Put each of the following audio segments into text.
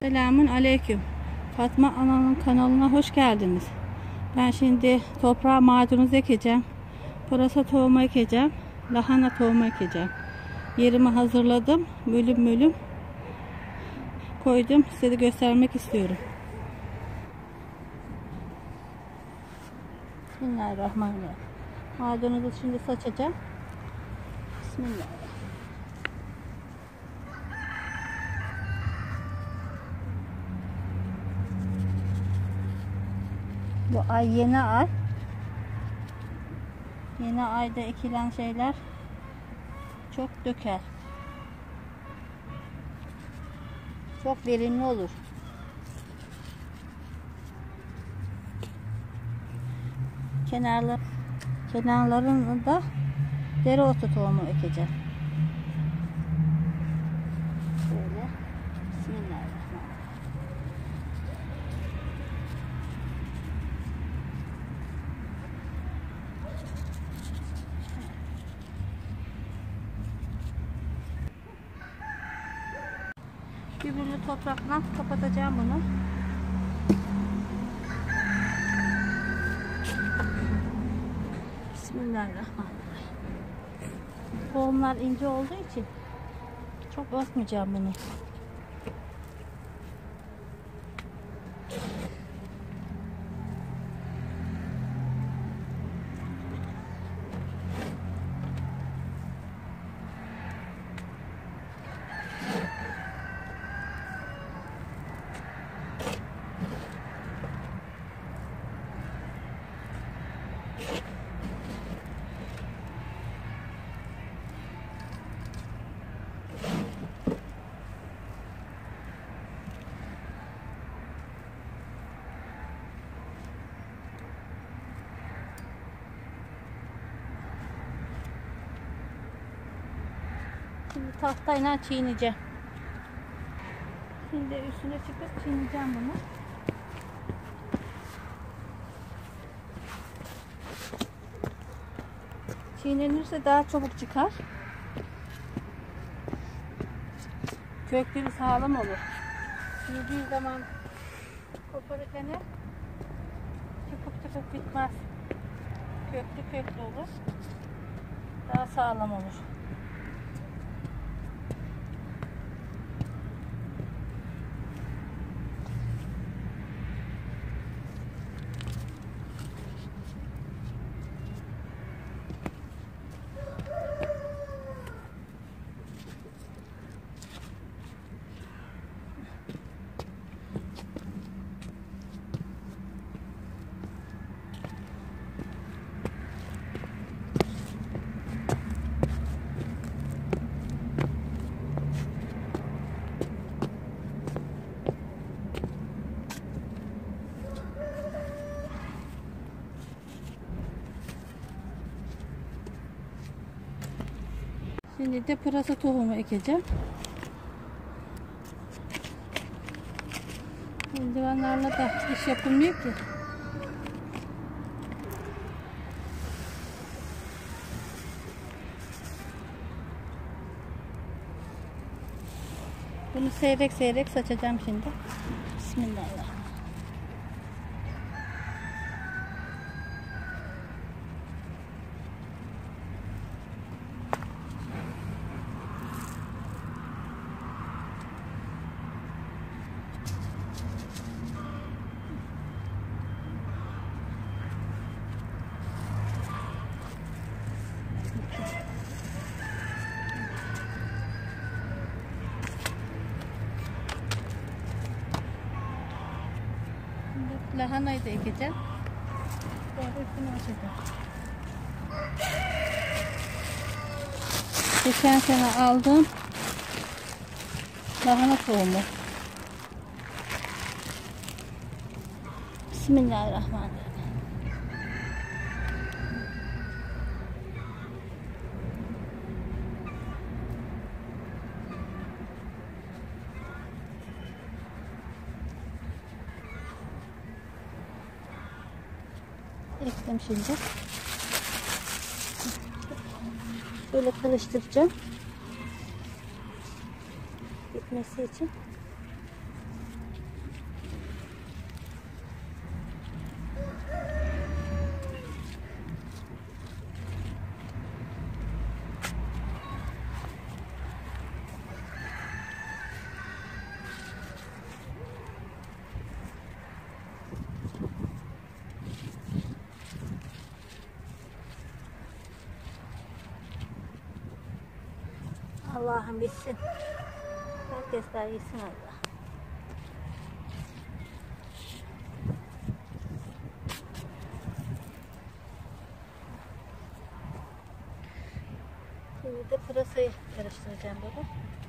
Selamun aleyküm. Fatma Ana'nın kanalına hoş geldiniz. Ben şimdi toprağa maydanoz ekeceğim. Pırasa tohumu ekeceğim. Lahana tohumu ekeceğim. Yerimi hazırladım. Bölüm bölüm koydum. Size de göstermek istiyorum. Bismillahirrahmanirrahim. Maydanozu şimdi saçacağım. Bismillahirrahmanirrahim. Bu ay yeni ay. Yeni ayda ekilen şeyler çok döker. Çok verimli olur. Kenarlarını da dereotu tohumu ekeceğim. Şöyle. Bismillahirrahmanirrahim. Gübreli toprakla kapatacağım bunu. Bismillahirrahmanirrahim. Tohumlar ince olduğu için çok basmayacağım bunu. Şimdi tahtayla çiğneyeceğim. Şimdi üstüne çıkıp çiğneyeceğim bunu. Çiğnenirse daha çabuk çıkar. Kökleri sağlam olur. Yediği zaman koparırken çıkıp çıkıp bitmez. Köklü olur. Daha sağlam olur. Şimdi de pırasa tohumu ekeceğim. Eldivenlerle de iş yapılmıyor ki. Bunu seyrek seyrek saçacağım şimdi. Bismillahirrahmanirrahim. Lahanayı da ekeceğim. Sonra üstüne açacağım. Geçen sene aldığım lahana tohumu. Bismillahirrahmanirrahim. Ektim şimdi. Böyle karıştıracağım. Gitmesi için. Allah'ım bitsin. Herkesler yesin Allah. Şimdi de pırasayı karıştıracağım baba.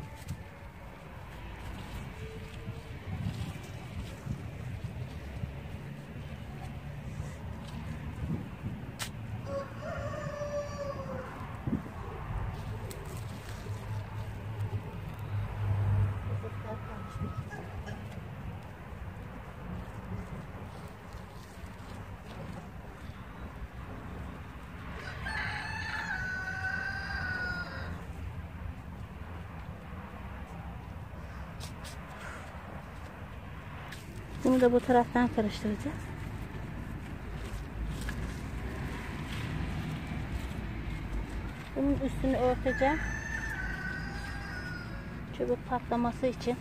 Bunu da bu taraftan karıştıracağız. Bunun üstünü örteceğim. Çabuk patlaması için.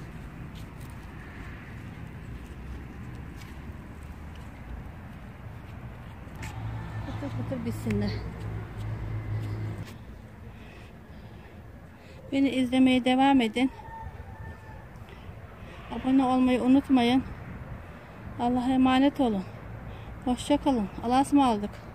Fıtır fıtır bitsinler. Beni izlemeye devam edin. Abone olmayı unutmayın. Allah'a emanet olun. Hoşça kalın. Allah'a ısmarladık.